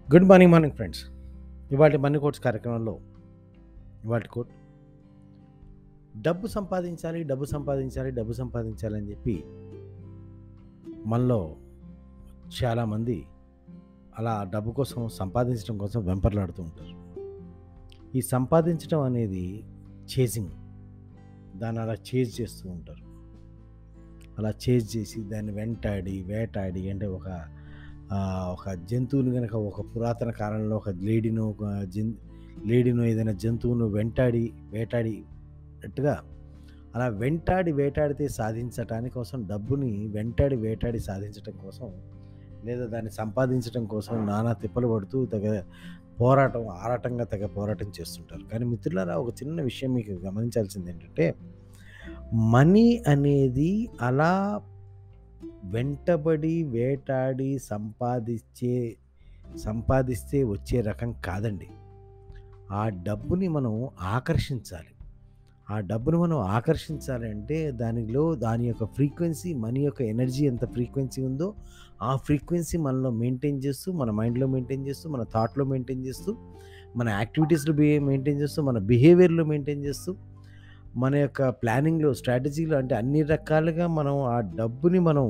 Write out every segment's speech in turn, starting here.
Good morning friends. ఇవాళ money quotes కార్యక్రమంలో ఇవాళ కోట్, డబ్బు సంపాదించాలి, డబ్బు సంపాదించాలి, డబ్బు సంపాదించాలి అని చెప్పి మనలో చాలామంది అలా డబ్బు కోసం సంపాదించడం కోసం వెంపర్లాడుతూ ఉంటారు. ఈ సంపాదించడం అనేది చేసింగ్, దాన్ని అలా చేజ్ చేస్తూ ఉంటారు. అలా చేజ్ చేసి దాన్ని వేటాడి అంటే ఒక జంతువుని కనుక ఒక పురాతన కాలంలో ఒక లేడీను ఏదైనా జంతువును వేటాడినట్టుగా అలా వేటాడితే సాధించటానికి కోసం, డబ్బుని వేటాడి సాధించటం కోసం, లేదా దాన్ని సంపాదించడం కోసం నానా తిప్పలు పడుతూ తెగ పోరాటం చేస్తుంటారు. కానీ మిత్రులారా, ఒక చిన్న విషయం మీకు గమనించాల్సింది ఏంటంటే, మనీ అనేది అలా వెంటబడి వేటాడి సంపాదిస్తే వచ్చే రకం కాదండి. ఆ డబ్బుని మనం ఆకర్షించాలి. అంటే దాని యొక్క ఫ్రీక్వెన్సీ, మనీ యొక్క ఎనర్జీ ఎంత ఫ్రీక్వెన్సీ ఉందో ఆ ఫ్రీక్వెన్సీ మనలో మెయింటైన్ చేస్తూ, మన మైండ్లో మెయింటైన్ చేస్తూ, మన థాట్లో మెయింటైన్ చేస్తూ, మన యాక్టివిటీస్లో మెయింటైన్ చేస్తూ, మన బిహేవియర్లో మెయింటైన్ చేస్తూ, మన యొక్క ప్లానింగ్లో, స్ట్రాటజీలో, అంటే అన్ని రకాలుగా మనం ఆ డబ్బుని మనం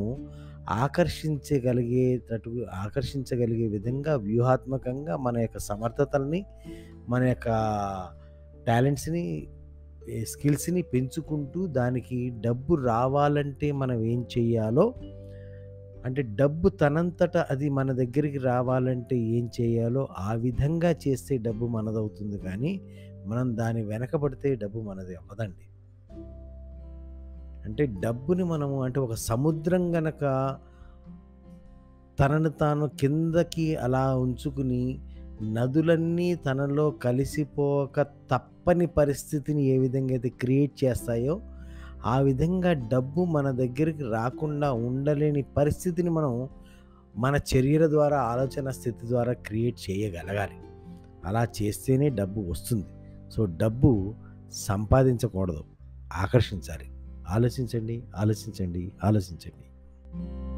ఆకర్షించగలిగే విధంగా వ్యూహాత్మకంగా మన యొక్క సమర్థతల్ని, మన యొక్క టాలెంట్స్ని, స్కిల్స్ని పెంచుకుంటూ, దానికి డబ్బు రావాలంటే మనం ఏం చెయ్యాలో, అంటే డబ్బు తనంతట అది మన దగ్గరికి రావాలంటే ఏం చేయాలో ఆ విధంగా చేస్తే డబ్బు మనదవుతుంది. కానీ మనం దాని వెనకబడితే డబ్బు మనది అవ్వదండి. అంటే డబ్బుని మనము అంటే ఒక సముద్రం గనక తనను తాను కిందకి అలా ఉంచుకుని నదులన్నీ తనలో కలిసిపోక తప్పని పరిస్థితిని ఏ విధంగా అయితే క్రియేట్ చేస్తాయో, ఆ విధంగా డబ్బు మన దగ్గరికి రాకుండా ఉండలేని పరిస్థితిని మనం మన చర్యల ద్వారా, ఆలోచన స్థితి ద్వారా క్రియేట్ చేయగలగాలి. అలా చేస్తేనే డబ్బు వస్తుంది. సో డబ్బు సంపాదించకూడదు, ఆకర్షించాలి. ఆలోచించండి.